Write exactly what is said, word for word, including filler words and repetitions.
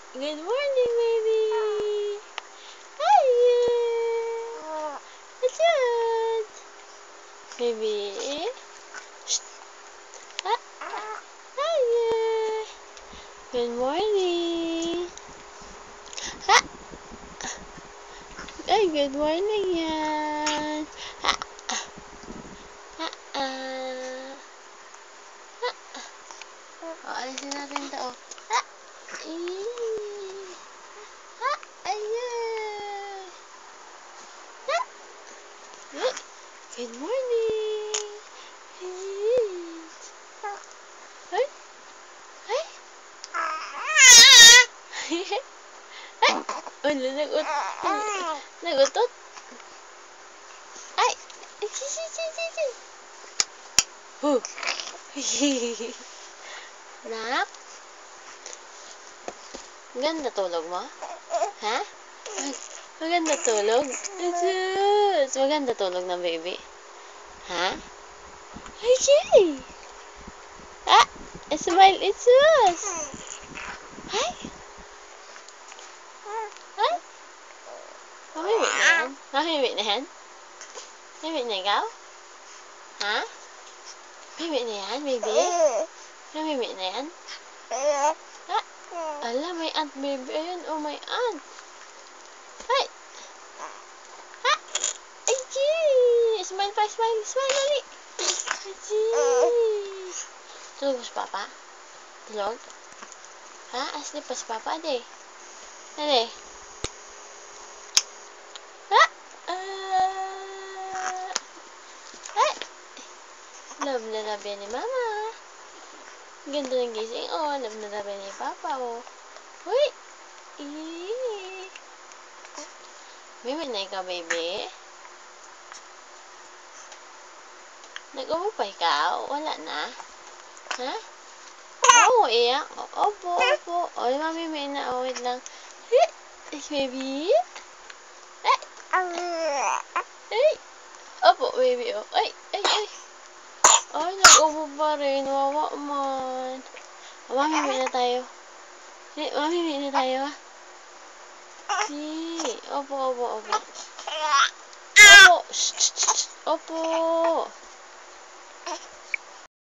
Good morning, baby. Hiya. What's good? Baby. Shh. Ah. Hiya. Good morning. Ha. Ay, good morning yan. Ha. Ha. Ah. Ha. O, alisin natin ito, oh. Ha. Eee. Ha. Ayun. Ha. Good morning. Ay. Ay. Ay. Ano, nag-ut... Nag-utot? Ay. Huh. Nak? Ganda tulog mo? Ha? Maganda tulog? Asus! Maganda tulog ng baby? Ha? Ay, Jay! Ah! Smile, Asus! Ay! Ay! Mamimik na yan? Mamimik na yan? Mamimik na ikaw? Ha? Mamimik na yan, baby? Mamimik na yan? Ah! Ala, may ant, baby. Ayun, oh, may ant. Ay! Ha! Ay, Jay! Smile pa, smile, smile, dali! Ay, Jay! Tulog si Papa? Tulog? Ha? Asli pa si Papa, ade? Ade? Ha? Ah! Ay! Love na love yan ni Mama. Ganda ng gising, oh. Love na love yan ni Papa, oh. Uy! Eee! Mimik na ikaw, baby? Nag-upo pa ikaw? Wala na? Ha? Oo, oh, iyak. Opo, opo. O, mamimik na. Oh, wait lang. Ay, baby? Ay! Ay! Opo, baby, oh. Ay, ay, ay. Ay, nag-upo pa rin. Wawa man. O, mamimik na tayo. Hey, mamimik na tayo, ha? Si. Opo, opo, opo. Opo. Shh, shh, shh. Opo.